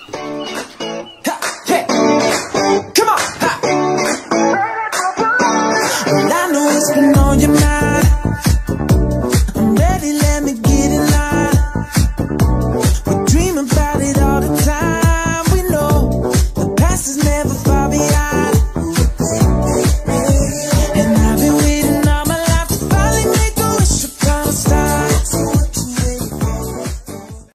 Ha, hey. Come on, ha. Well, I know it's been on your mind.